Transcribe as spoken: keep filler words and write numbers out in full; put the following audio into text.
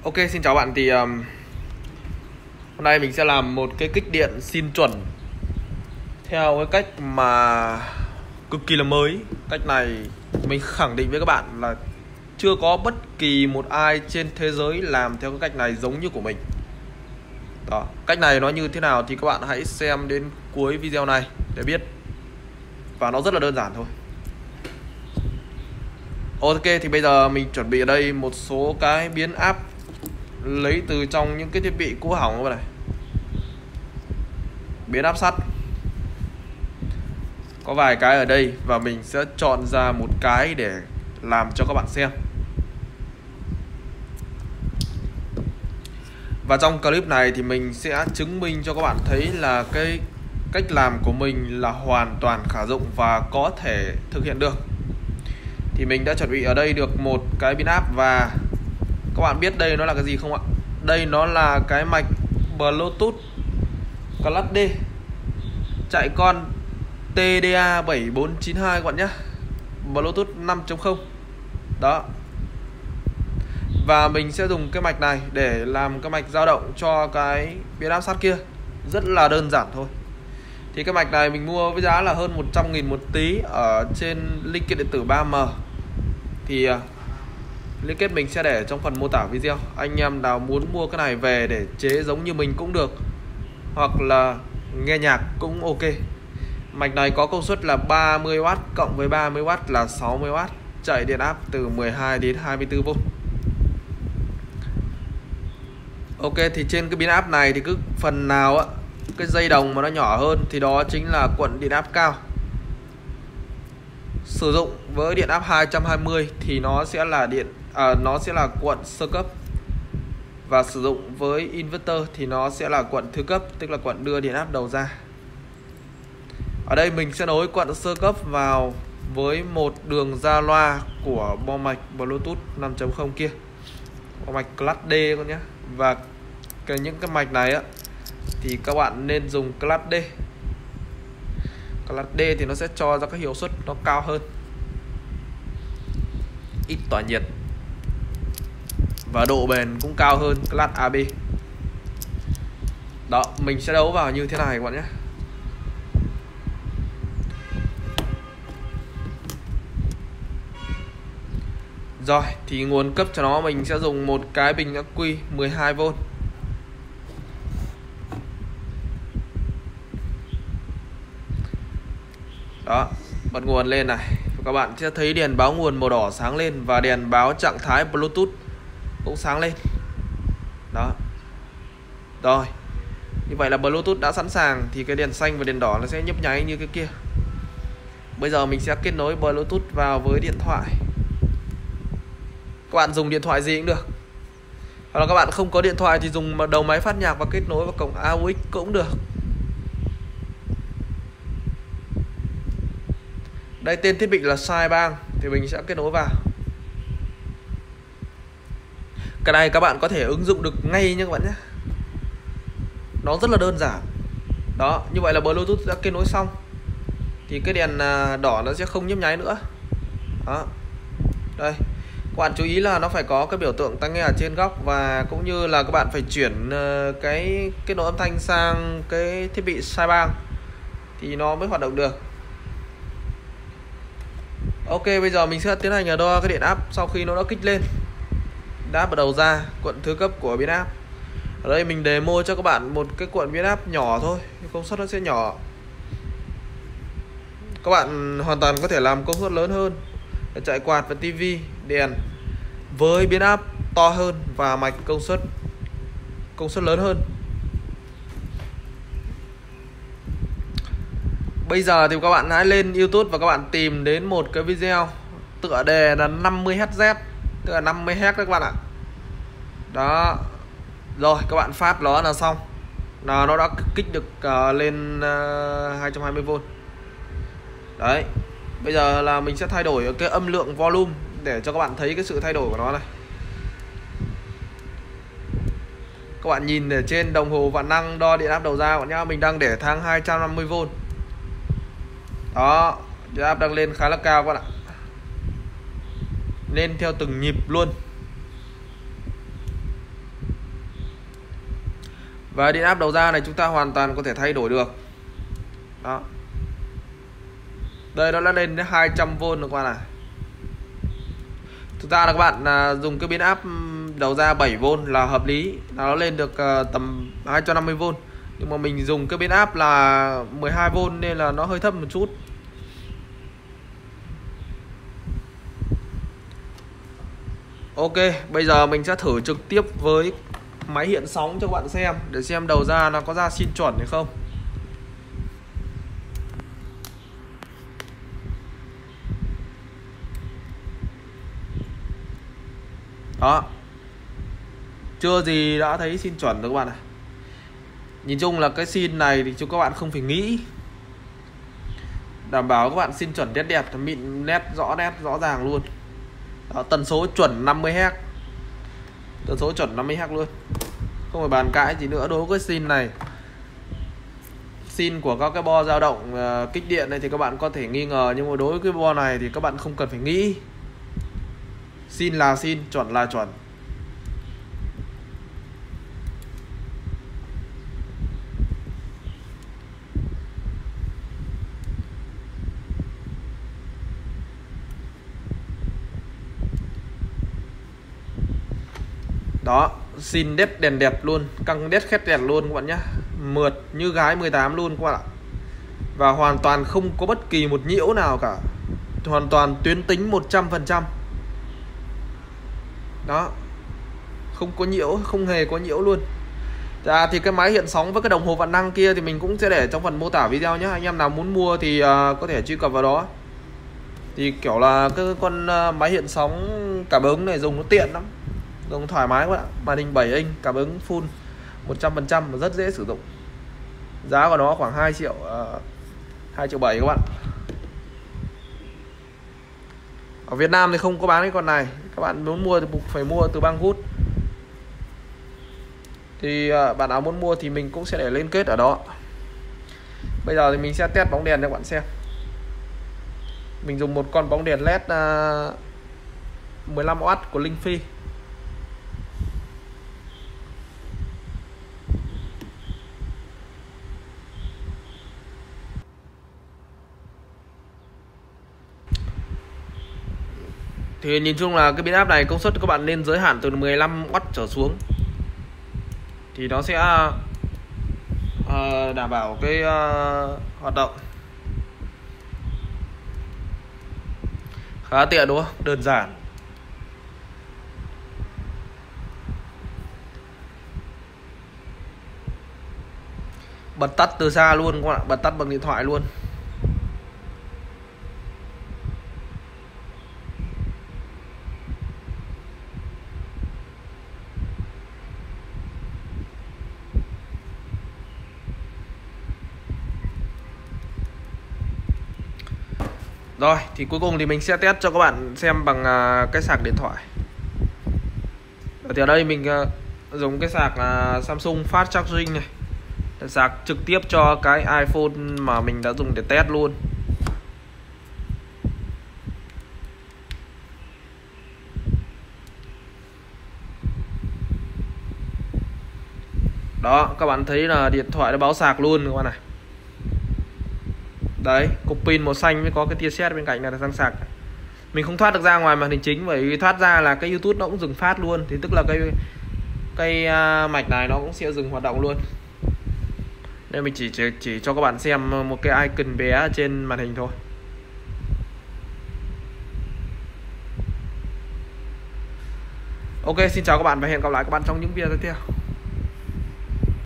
Ok, xin chào bạn. Thì um, hôm nay mình sẽ làm một cái kích điện xin chuẩn theo cái cách mà cực kỳ là mới. Cách này mình khẳng định với các bạn là chưa có bất kỳ một ai trên thế giới làm theo cái cách này giống như của mình. Đó, cách này nó như thế nào thì các bạn hãy xem đến cuối video này để biết. Và nó rất là đơn giản thôi. Ok, thì bây giờ mình chuẩn bị ở đây một số cái biến áp lấy từ trong những cái thiết bị cũ hỏng các bạn này. Biến áp sắt có vài cái ở đây và mình sẽ chọn ra một cái để làm cho các bạn xem. Và trong clip này thì mình sẽ chứng minh cho các bạn thấy là cái cách làm của mình là hoàn toàn khả dụng và có thể thực hiện được. Thì mình đã chuẩn bị ở đây được một cái pin áp và các bạn biết đây nó là cái gì không ạ? Đây nó là cái mạch Bluetooth Class D chạy con T D A bảy bốn chín hai các bạn nhé, Bluetooth năm chấm không. Đó. Và mình sẽ dùng cái mạch này để làm cái mạch dao động cho cái biến áp sắt kia. Rất là đơn giản thôi. Thì cái mạch này mình mua với giá là hơn một trăm nghìn một tí ở trên link điện tử ba M. Thì liên kết mình sẽ để trong phần mô tả video. Anh em nào muốn mua cái này về để chế giống như mình cũng được, hoặc là nghe nhạc cũng ok. Mạch này có công suất là ba mươi oát cộng với ba mươi oát là sáu mươi oát, chạy điện áp từ mười hai đến hai mươi tư vôn. Ok, thì trên cái pin áp này thì cứ phần nào á, cái dây đồng mà nó nhỏ hơn thì đó chính là cuộn điện áp cao. Sử dụng với điện áp hai trăm hai mươi thì nó sẽ là điện à, nó sẽ là cuộn sơ cấp. Và sử dụng với inverter thì nó sẽ là cuộn thứ cấp, tức là cuộn đưa điện áp đầu ra. Ở đây mình sẽ nối cuộn sơ cấp vào với một đường ra loa của bo mạch Bluetooth năm chấm không kia, bo mạch Class D con nhé. Và cái những cái mạch này á thì các bạn nên dùng Class D. Class D thì nó sẽ cho ra các hiệu suất nó cao hơn, ít tỏa nhiệt và độ bền cũng cao hơn Class A B. Đó, mình sẽ đấu vào như thế này các bạn nhé. Rồi, thì nguồn cấp cho nó mình sẽ dùng một cái bình ắc quy mười hai vôn. Đó, bật nguồn lên này. Các bạn sẽ thấy đèn báo nguồn màu đỏ sáng lên và đèn báo trạng thái Bluetooth cũng sáng lên. Đó. Rồi. Như vậy là Bluetooth đã sẵn sàng thì cái đèn xanh và đèn đỏ nó sẽ nhấp nháy như cái kia. Bây giờ mình sẽ kết nối Bluetooth vào với điện thoại. Các bạn dùng điện thoại gì cũng được. Hoặc là các bạn không có điện thoại thì dùng đầu máy phát nhạc và kết nối vào cổng a u ích cũng được. Đây, tên thiết bị là Sai Bang thì mình sẽ kết nối vào. Cái này các bạn có thể ứng dụng được ngay nha các bạn nhé. Nó rất là đơn giản. Đó, như vậy là Bluetooth đã kết nối xong. Thì cái đèn đỏ nó sẽ không nhấp nháy nữa. Đó. Đây. Các bạn chú ý là nó phải có cái biểu tượng tai nghe ở trên góc, và cũng như là các bạn phải chuyển cái kết nối âm thanh sang cái thiết bị Sai Bang thì nó mới hoạt động được. Ok, bây giờ mình sẽ tiến hành đo cái điện áp sau khi nó đã kích lên. Đã bắt đầu ra cuộn thứ cấp của biến áp. Ở đây mình demo cho các bạn một cái cuộn biến áp nhỏ thôi, công suất nó sẽ nhỏ. Các bạn hoàn toàn có thể làm công suất lớn hơn để chạy quạt và tivi, đèn với biến áp to hơn và mạch công suất công suất lớn hơn. Bây giờ thì các bạn hãy lên YouTube và các bạn tìm đến một cái video tựa đề là năm mươi héc, tức là năm mươi héc các bạn ạ. Đó. Rồi các bạn phát nó là xong. Là nó đã kích được uh, lên uh, hai trăm hai mươi vôn. Đấy. Bây giờ là mình sẽ thay đổi cái âm lượng volume để cho các bạn thấy cái sự thay đổi của nó này. Các bạn nhìn ở trên đồng hồ vạn năng đo điện áp đầu ra bạn nhá, mình đang để tháng hai trăm năm mươi vôn. Đó, điện áp đang lên khá là cao các bạn ạ. Lên theo từng nhịp luôn. Và điện áp đầu ra này chúng ta hoàn toàn có thể thay đổi được. Đó. Đây nó đã lên đến hai trăm vôn rồi các bạn này. Thực ra là các bạn à, dùng cái biến áp đầu ra bảy vôn là hợp lý, là nó lên được à, tầm hai trăm năm mươi vôn. Nhưng mà mình dùng cái biến áp là mười hai vôn nên là nó hơi thấp một chút. Ok, bây giờ mình sẽ thử trực tiếp với máy hiện sóng cho các bạn xem, để xem đầu ra nó có ra xin chuẩn hay không. Đó. Chưa gì đã thấy xin chuẩn rồi các bạn ạ. Nhìn chung là cái xin này thì chúng các bạn không phải nghĩ, đảm bảo các bạn xin chuẩn nét đẹp, mịn nét, rõ nét, rõ ràng luôn. Đó, tần số chuẩn năm mươi héc, tần số chuẩn năm mươi héc luôn, không phải bàn cãi gì nữa. Đối với cái xin này, xin của các cái bo dao động uh, kích điện này thì các bạn có thể nghi ngờ, nhưng mà đối với cái bo này thì các bạn không cần phải nghĩ. Xin là xin, chuẩn là chuẩn. Đó, xin đét đèn đẹp luôn, căng đét khét đèn luôn các bạn nhé. Mượt như gái mười tám luôn các bạn ạ. Và hoàn toàn không có bất kỳ một nhiễu nào cả, hoàn toàn tuyến tính một trăm phần trăm. Đó, không có nhiễu, không hề có nhiễu luôn. Dạ, thì cái máy hiện sóng với cái đồng hồ vạn năng kia thì mình cũng sẽ để trong phần mô tả video nhé. Anh em nào muốn mua thì uh, có thể truy cập vào đó. Thì kiểu là cái con uh, máy hiện sóng cảm ứng này dùng nó tiện lắm, dùng thoải mái quá. Màn hình bảy inch, cảm ứng full một trăm phần trăm và rất dễ sử dụng. Giá của nó khoảng hai triệu, uh, hai triệu bảy các bạn. Ở Việt Nam thì không có bán cái con này. Các bạn muốn mua thì buộc phải mua từ Banggood. Thì uh, bạn nào muốn mua thì mình cũng sẽ để liên kết ở đó. Bây giờ thì mình sẽ test bóng đèn cho các bạn xem. Mình dùng một con bóng đèn led uh, mười lăm oát của Linh Phi. Thì nhìn chung là cái biến áp này công suất các bạn nên giới hạn từ mười lăm oát trở xuống, thì nó sẽ uh, đảm bảo cái uh, hoạt động. Khá tiện đúng không? Đơn giản. Bật tắt từ xa luôn các bạn, bật tắt bằng điện thoại luôn. Rồi, thì cuối cùng thì mình sẽ test cho các bạn xem bằng uh, cái sạc điện thoại. Thì ở đây mình uh, dùng cái sạc uh, Samsung Fast Charging này, để sạc trực tiếp cho cái iPhone mà mình đã dùng để test luôn. Đó, các bạn thấy là điện thoại đã báo sạc luôn các bạn này. Đấy, cục pin màu xanh mới có cái tia sét bên cạnh này là đang sạc. Mình không thoát được ra ngoài màn hình chính, bởi vì thoát ra là cái YouTube nó cũng dừng phát luôn. Thì tức là cái cái uh, mạch này nó cũng sẽ dừng hoạt động luôn. Nên mình chỉ, chỉ chỉ cho các bạn xem một cái icon bé trên màn hình thôi. Ok, xin chào các bạn và hẹn gặp lại các bạn trong những video tiếp theo.